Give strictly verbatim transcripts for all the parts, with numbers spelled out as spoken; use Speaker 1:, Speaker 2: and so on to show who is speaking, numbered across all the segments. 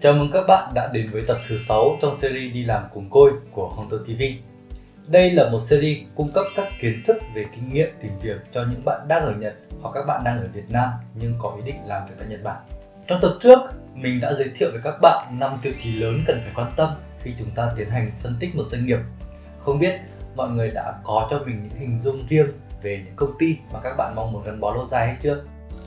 Speaker 1: Chào mừng các bạn đã đến với tập thứ sáu trong series Đi làm cùng Côi của Hunter ti vi. Đây là một series cung cấp các kiến thức về kinh nghiệm tìm việc cho những bạn đang ở Nhật hoặc các bạn đang ở Việt Nam nhưng có ý định làm việc tại Nhật Bản. Trong tập trước, mình đã giới thiệu với các bạn năm tiêu chí lớn cần phải quan tâm khi chúng ta tiến hành phân tích một doanh nghiệp. Không biết mọi người đã có cho mình những hình dung riêng về những công ty mà các bạn mong muốn gắn bó lâu dài hay chưa?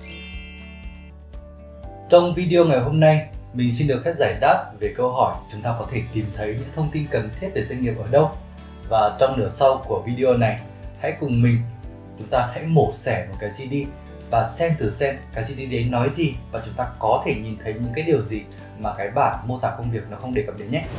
Speaker 1: Trong video ngày hôm nay, mình xin được phép giải đáp về câu hỏi chúng ta có thể tìm thấy những thông tin cần thiết về doanh nghiệp ở đâu. Và trong nửa sau của video này, hãy cùng mình chúng ta hãy mổ xẻ một cái giê đê và xem thử xem cái giê đê đấy nói gì và chúng ta có thể nhìn thấy những cái điều gì mà cái bản mô tả công việc nó không đề cập đến nhé.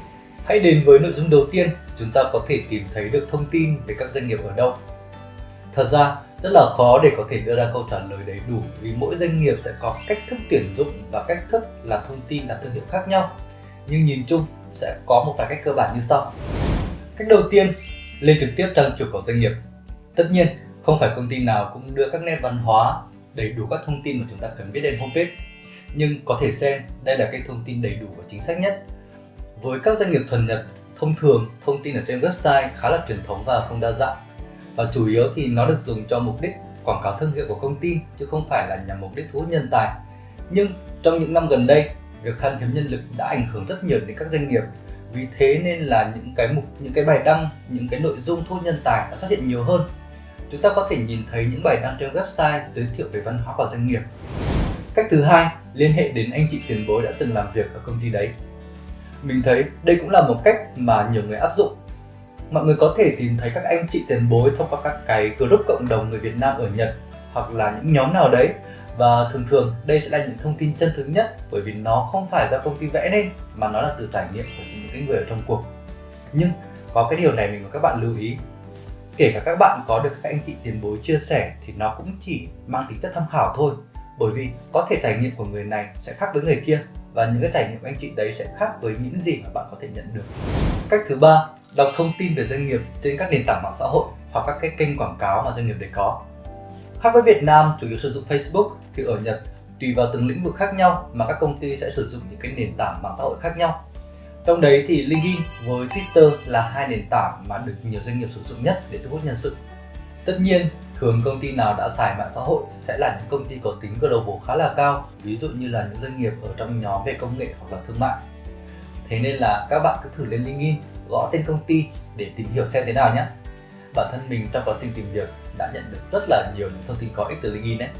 Speaker 1: Hãy đến với nội dung đầu tiên, chúng ta có thể tìm thấy được thông tin về các doanh nghiệp ở đâu. Thật ra rất là khó để có thể đưa ra câu trả lời đầy đủ vì mỗi doanh nghiệp sẽ có cách thức tuyển dụng và cách thức làm thông tin làm thương hiệu khác nhau. Nhưng nhìn chung sẽ có một vài cách cơ bản như sau. Cách đầu tiên, lên trực tiếp trang chủ của doanh nghiệp. Tất nhiên, không phải công ty nào cũng đưa các nét văn hóa, đầy đủ các thông tin mà chúng ta cần biết lên homepage. Nhưng có thể xem đây là cái thông tin đầy đủ và chính xác nhất. Với các doanh nghiệp thuần Nhật, thông thường thông tin ở trên website khá là truyền thống và không đa dạng. Và chủ yếu thì nó được dùng cho mục đích quảng cáo thương hiệu của công ty chứ không phải là nhằm mục đích thu hút nhân tài. Nhưng trong những năm gần đây, việc khan hiếm nhân lực đã ảnh hưởng rất nhiều đến các doanh nghiệp. Vì thế nên là những cái mục, những cái bài đăng, những cái nội dung thu hút nhân tài đã xuất hiện nhiều hơn. Chúng ta có thể nhìn thấy những bài đăng trên website giới thiệu về văn hóa của doanh nghiệp. Cách thứ hai, liên hệ đến anh chị tiền bối đã từng làm việc ở công ty đấy. Mình thấy đây cũng là một cách mà nhiều người áp dụng. Mọi người có thể tìm thấy các anh chị tiền bối thông qua các cái group cộng đồng người Việt Nam ở Nhật hoặc là những nhóm nào đấy, và thường thường đây sẽ là những thông tin chân thực nhất bởi vì nó không phải do công ty vẽ nên mà nó là từ trải nghiệm của những cái người ở trong cuộc. Nhưng có cái điều này mình muốn các bạn lưu ý, kể cả các bạn có được các anh chị tiền bối chia sẻ thì nó cũng chỉ mang tính chất tham khảo thôi, bởi vì có thể trải nghiệm của người này sẽ khác với người kia và những cái trải nghiệm của anh chị đấy sẽ khác với những gì mà bạn có thể nhận được. Cách thứ ba, đọc thông tin về doanh nghiệp trên các nền tảng mạng xã hội hoặc các cái kênh quảng cáo mà doanh nghiệp đấy có. Khác với Việt Nam chủ yếu sử dụng Facebook thì ở Nhật tùy vào từng lĩnh vực khác nhau mà các công ty sẽ sử dụng những cái nền tảng mạng xã hội khác nhau. Trong đấy thì LinkedIn với Twitter là hai nền tảng mà được nhiều doanh nghiệp sử dụng nhất để thu hút nhân sự. Tất nhiên, thường công ty nào đã xài mạng xã hội sẽ là những công ty có tính global khá là cao, ví dụ như là những doanh nghiệp ở trong nhóm về công nghệ hoặc là thương mại. Thế nên là các bạn cứ thử lên LinkedIn, gõ tên công ty để tìm hiểu xem thế nào nhé. Bản thân mình trong quá trình tìm việc đã nhận được rất là nhiều những thông tin có ích từ LinkedIn đấy.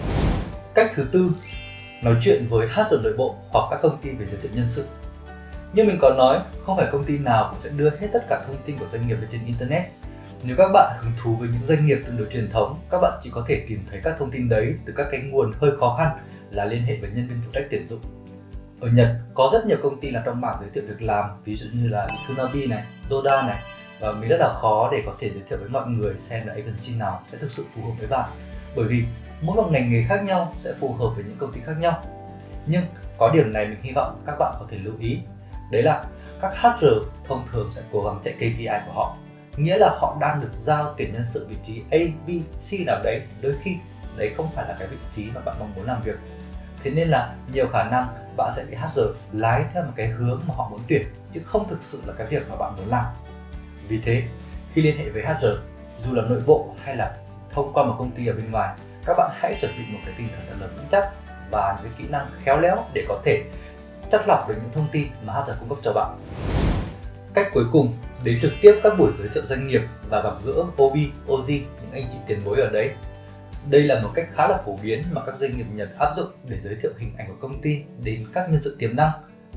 Speaker 1: Cách thứ tư, nói chuyện với hát rờ nội bộ hoặc các công ty về giới thiệu nhân sự. Như mình có nói, không phải công ty nào cũng sẽ đưa hết tất cả thông tin của doanh nghiệp lên trên Internet. Nếu các bạn hứng thú với những doanh nghiệp tương đối truyền thống, các bạn chỉ có thể tìm thấy các thông tin đấy từ các cái nguồn hơi khó khăn là liên hệ với nhân viên phụ trách tuyển dụng. Ở Nhật có rất nhiều công ty làm trong mảng giới thiệu việc làm, ví dụ như là Kunabi này, Doda này, và mình rất là khó để có thể giới thiệu với mọi người xem là agency nào sẽ thực sự phù hợp với bạn, bởi vì mỗi một ngành nghề khác nhau sẽ phù hợp với những công ty khác nhau. Nhưng có điều này mình hy vọng các bạn có thể lưu ý, đấy là các hát rờ thông thường sẽ cố gắng chạy ca pê i của họ, nghĩa là họ đang được giao tuyển nhân sự vị trí A, B, C nào đấy, đôi khi đấy không phải là cái vị trí mà bạn mong muốn làm việc. Thế nên là nhiều khả năng bạn sẽ bị hát rờ lái theo một cái hướng mà họ muốn tuyển chứ không thực sự là cái việc mà bạn muốn làm. Vì thế, khi liên hệ với hát rờ, dù là nội bộ hay là thông qua một công ty ở bên ngoài, các bạn hãy chuẩn bị một cái tinh thần thật là vững chắc và những cái kỹ năng khéo léo để có thể chắt lọc được những thông tin mà hát rờ cung cấp cho bạn. Cách cuối cùng, đến trực tiếp các buổi giới thiệu doanh nghiệp và gặp gỡ ô bê, ô giê, những anh chị tiền bối ở đấy. Đây là một cách khá là phổ biến mà các doanh nghiệp Nhật áp dụng để giới thiệu hình ảnh của công ty đến các nhân sự tiềm năng.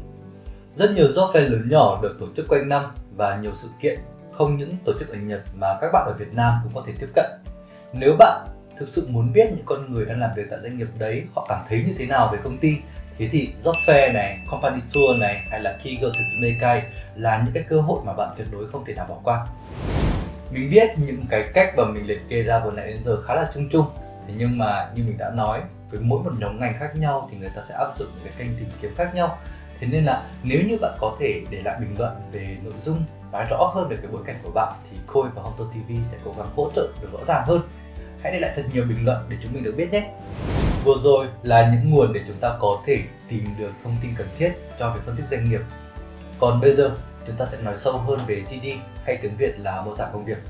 Speaker 1: Rất nhiều job fair lớn nhỏ được tổ chức quanh năm và nhiều sự kiện không những tổ chức ở Nhật mà các bạn ở Việt Nam cũng có thể tiếp cận. Nếu bạn thực sự muốn biết những con người đang làm việc tại doanh nghiệp đấy họ cảm thấy như thế nào về công ty, thế thì job fair này, company tour này hay là Kigo Setsumekai là những cái cơ hội mà bạn tuyệt đối không thể nào bỏ qua. Mình biết những cái cách mà mình liệt kê ra vừa nãy đến giờ khá là chung chung, thế nhưng mà như mình đã nói, với mỗi một nhóm ngành khác nhau thì người ta sẽ áp dụng những cái kênh tìm kiếm khác nhau. Thế nên là nếu như bạn có thể để lại bình luận về nội dung, nói rõ hơn về cái bối cảnh của bạn thì Khôi và Hunter ti vi sẽ cố gắng hỗ trợ được rõ ràng hơn. Hãy để lại thật nhiều bình luận để chúng mình được biết nhé. Vừa rồi là những nguồn để chúng ta có thể tìm được thông tin cần thiết cho việc phân tích doanh nghiệp. Còn bây giờ chúng ta sẽ nói sâu hơn về giê đê, hay tiếng Việt là mô tả công việc.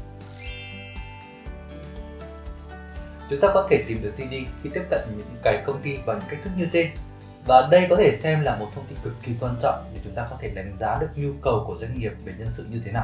Speaker 1: Chúng ta có thể tìm được giê đê khi tiếp cận những cái công ty bằng những cách thức như trên. Và đây có thể xem là một thông tin cực kỳ quan trọng để chúng ta có thể đánh giá được nhu cầu của doanh nghiệp về nhân sự như thế nào.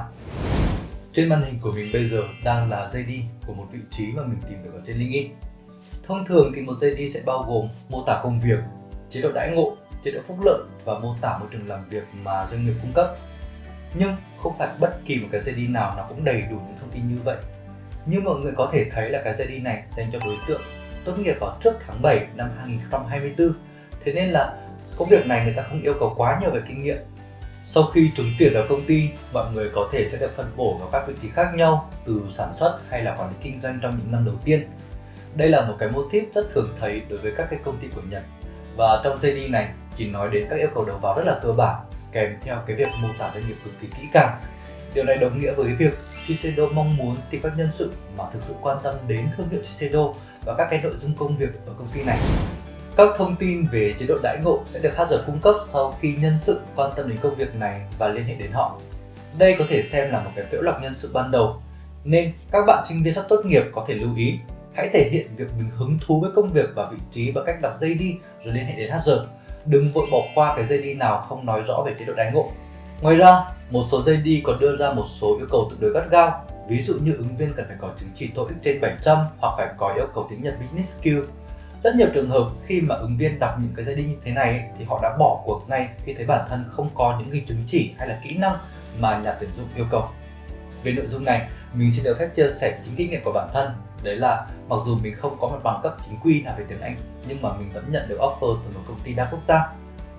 Speaker 1: Trên màn hình của mình bây giờ đang là giê đê của một vị trí mà mình tìm được ở trên LinkedIn. Thông thường thì một giê đê sẽ bao gồm mô tả công việc, chế độ đãi ngộ, chế độ phúc lợi và mô tả môi trường làm việc mà doanh nghiệp cung cấp. Nhưng không phải bất kỳ một cái giê đê nào nó cũng đầy đủ những thông tin như vậy. Như mọi người có thể thấy là cái giê đê này dành cho đối tượng tốt nghiệp vào trước tháng bảy năm hai nghìn không trăm hai mươi tư. Thế nên là công việc này người ta không yêu cầu quá nhiều về kinh nghiệm. Sau khi trúng tuyển vào công ty, mọi người có thể sẽ được phân bổ vào các vị trí khác nhau, từ sản xuất hay là quản lý kinh doanh trong những năm đầu tiên. Đây là một cái mô típ rất thường thấy đối với các cái công ty của Nhật. Và trong giê đê này chỉ nói đến các yêu cầu đầu vào rất là cơ bản, kèm theo cái việc mô tả doanh nghiệp cực kỳ kỹ càng. Điều này đồng nghĩa với việc Shiseido mong muốn tìm các nhân sự mà thực sự quan tâm đến thương hiệu Shiseido và các cái nội dung công việc ở công ty này. Các thông tin về chế độ đãi ngộ sẽ được hát rờ cung cấp sau khi nhân sự quan tâm đến công việc này và liên hệ đến họ. Đây có thể xem là một cái phễu lọc nhân sự ban đầu, nên các bạn sinh viên sắp tốt nghiệp có thể lưu ý. Hãy thể hiện việc mình hứng thú với công việc và vị trí bằng cách đọc giê đê rồi liên hệ đến hát rờ. Đừng vội bỏ qua cái giê đê nào không nói rõ về chế độ đãi ngộ. Ngoài ra, một số giê đê còn đưa ra một số yêu cầu tương đối gắt gao. Ví dụ như ứng viên cần phải có chứng chỉ TOEIC trên bảy trăm hoặc phải có yêu cầu tiếng Nhật Business Skill. Rất nhiều trường hợp khi mà ứng viên đọc những cái giê đê như thế này thì họ đã bỏ cuộc ngay khi thấy bản thân không có những cái chứng chỉ hay là kỹ năng mà nhà tuyển dụng yêu cầu. Về nội dung này, mình xin được phép chia sẻ chính kinh nghiệm của bản thân. Đấy là mặc dù mình không có một bằng cấp chính quy nào về tiếng Anh, nhưng mà mình vẫn nhận được offer từ một công ty đa quốc gia.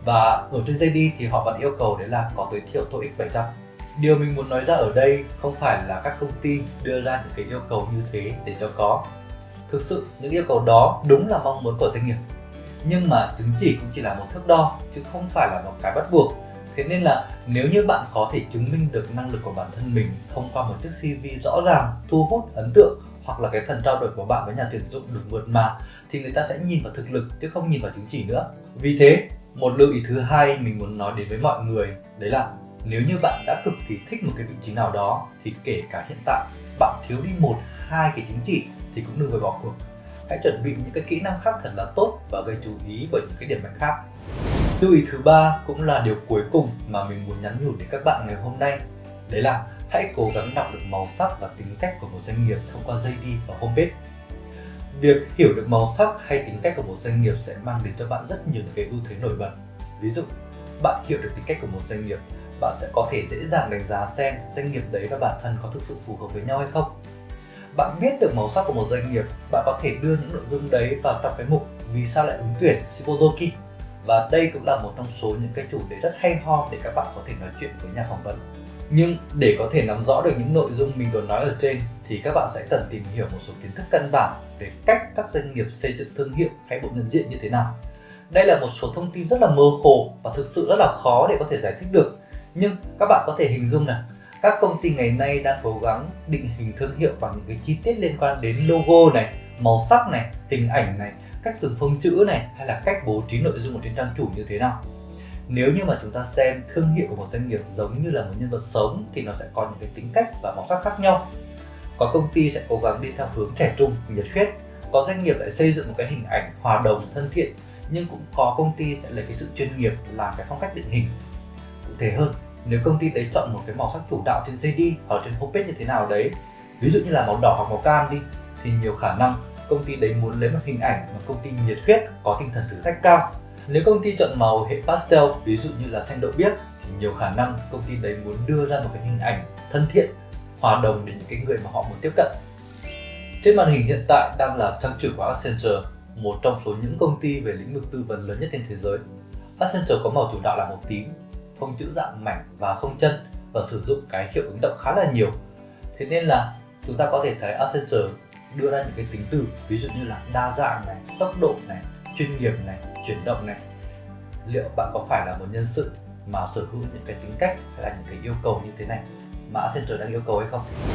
Speaker 1: Và ở trên giê đê thì họ vẫn yêu cầu đấy là có tối thiểu TOEIC bảy trăm. Điều mình muốn nói ra ở đây không phải là các công ty đưa ra những cái yêu cầu như thế để cho có. Thực sự những yêu cầu đó đúng là mong muốn của doanh nghiệp. Nhưng mà chứng chỉ cũng chỉ là một thước đo chứ không phải là một cái bắt buộc. Thế nên là nếu như bạn có thể chứng minh được năng lực của bản thân mình thông qua một chiếc xê vê rõ ràng, thu hút, ấn tượng, hoặc là cái phần trao đổi của bạn với nhà tuyển dụng được mượt mà, thì người ta sẽ nhìn vào thực lực chứ không nhìn vào chứng chỉ nữa. Vì thế, một lưu ý thứ hai mình muốn nói đến với mọi người đấy là nếu như bạn đã cực kỳ thích một cái vị trí nào đó thì kể cả hiện tại bạn thiếu đi một, hai cái chứng chỉ thì cũng đừng vội bỏ cuộc. Hãy chuẩn bị những cái kỹ năng khác thật là tốt và gây chú ý bởi những cái điểm mạnh khác. Lưu ý thứ ba cũng là điều cuối cùng mà mình muốn nhắn nhủ đến các bạn ngày hôm nay. Đấy là hãy cố gắng đọc được màu sắc và tính cách của một doanh nghiệp thông qua giê đê và homepage. Việc hiểu được màu sắc hay tính cách của một doanh nghiệp sẽ mang đến cho bạn rất nhiều cái ưu thế nổi bật. Ví dụ, bạn hiểu được tính cách của một doanh nghiệp, bạn sẽ có thể dễ dàng đánh giá xem doanh nghiệp đấy và bản thân có thực sự phù hợp với nhau hay không. Bạn biết được màu sắc của một doanh nghiệp, bạn có thể đưa những nội dung đấy vào trong cái mục vì sao lại ứng tuyển Shibozoki. Và đây cũng là một trong số những cái chủ đề rất hay ho để các bạn có thể nói chuyện với nhà phỏng vấn. Nhưng để có thể nắm rõ được những nội dung mình vừa nói ở trên thì các bạn sẽ cần tìm hiểu một số kiến thức căn bản về cách các doanh nghiệp xây dựng thương hiệu hay bộ nhận diện như thế nào. Đây là một số thông tin rất là mơ hồ và thực sự rất là khó để có thể giải thích được. Nhưng các bạn có thể hình dung là các công ty ngày nay đang cố gắng định hình thương hiệu bằng những cái chi tiết liên quan đến logo này, màu sắc này, hình ảnh này, cách dùng phông chữ này hay là cách bố trí nội dung ở trên trang chủ như thế nào. Nếu như mà chúng ta xem thương hiệu của một doanh nghiệp giống như là một nhân vật sống thì nó sẽ có những cái tính cách và màu sắc khác nhau. Có công ty sẽ cố gắng đi theo hướng trẻ trung, nhiệt huyết. Có doanh nghiệp lại xây dựng một cái hình ảnh hòa đồng, thân thiện. Nhưng cũng có công ty sẽ lấy cái sự chuyên nghiệp làm cái phong cách định hình. Cụ thể hơn, nếu công ty đấy chọn một cái màu sắc chủ đạo trên giê đê hoặc trên homepage như thế nào đấy, ví dụ như là màu đỏ hoặc màu cam đi, thì nhiều khả năng công ty đấy muốn lấy một hình ảnh mà công ty nhiệt huyết, có tinh thần thử thách cao. Nếu công ty chọn màu hệ pastel, ví dụ như là xanh đậu biếc, thì nhiều khả năng công ty đấy muốn đưa ra một cái hình ảnh thân thiện, hòa đồng đến những cái người mà họ muốn tiếp cận. Trên màn hình hiện tại đang là trang chủ của Accenture, một trong số những công ty về lĩnh vực tư vấn lớn nhất trên thế giới. Accenture có màu chủ đạo là màu tím, phông chữ dạng mảnh và không chân và sử dụng cái hiệu ứng động khá là nhiều. Thế nên là chúng ta có thể thấy Accenture đưa ra những cái tính từ ví dụ như là đa dạng này, tốc độ này, chuyên nghiệp này, chuyển động này. Liệu bạn có phải là một nhân sự mà sở hữu những cái tính cách hay là những cái yêu cầu như thế này mà Accenture đang yêu cầu hay không?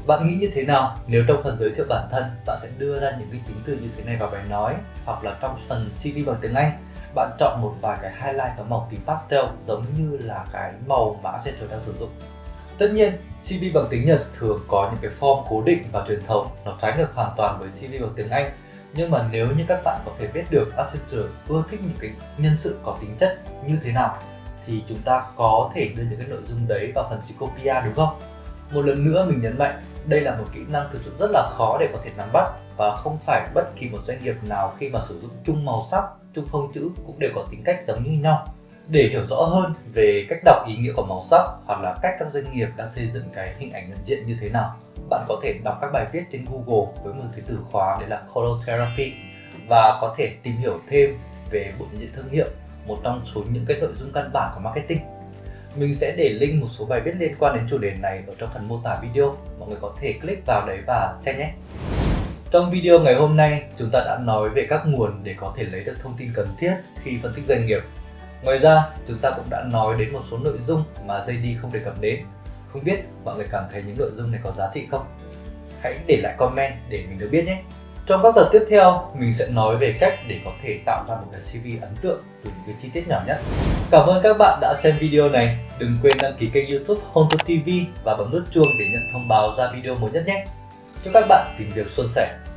Speaker 1: Bạn nghĩ như thế nào nếu trong phần giới thiệu bản thân bạn sẽ đưa ra những cái tính từ như thế này vào bài nói, hoặc là trong phần xê vê bằng tiếng Anh bạn chọn một vài cái highlight có màu tím pastel giống như là cái màu mà Accenture đang sử dụng. Tất nhiên, xê vê bằng tiếng Nhật thường có những cái form cố định và truyền thống, nó trái ngược hoàn toàn với xê vê bằng tiếng Anh. Nhưng mà nếu như các bạn có thể biết được Accenture ưa thích những cái nhân sự có tính chất như thế nào thì chúng ta có thể đưa những cái nội dung đấy vào phần Psychopia, đúng không? Một lần nữa mình nhấn mạnh, đây là một kỹ năng thực sự rất là khó để có thể nắm bắt, và không phải bất kỳ một doanh nghiệp nào khi mà sử dụng chung màu sắc, chung phông chữ cũng đều có tính cách giống như nhau. Để hiểu rõ hơn về cách đọc ý nghĩa của màu sắc hoặc là cách các doanh nghiệp đang xây dựng cái hình ảnh nhận diện như thế nào, bạn có thể đọc các bài viết trên Google với một cái từ khóa đấy là Color Therapy, và có thể tìm hiểu thêm về bộ nhận diện thương hiệu, một trong số những cái nội dung căn bản của marketing. Mình sẽ để link một số bài viết liên quan đến chủ đề này ở trong phần mô tả video, mọi người có thể click vào đấy và xem nhé. Trong video ngày hôm nay, chúng ta đã nói về các nguồn để có thể lấy được thông tin cần thiết khi phân tích doanh nghiệp. Ngoài ra, chúng ta cũng đã nói đến một số nội dung mà gi đê không đề cập đến. Không biết mọi người cảm thấy những nội dung này có giá trị không? Hãy để lại comment để mình được biết nhé! Trong các tập tiếp theo, mình sẽ nói về cách để có thể tạo ra một cái xê vê ấn tượng từ những cái chi tiết nhỏ nhất. Cảm ơn các bạn đã xem video này. Đừng quên đăng ký kênh YouTube Honto ti vi và bấm nút chuông để nhận thông báo ra video mới nhất nhé! Chúc các bạn tìm việc suôn sẻ!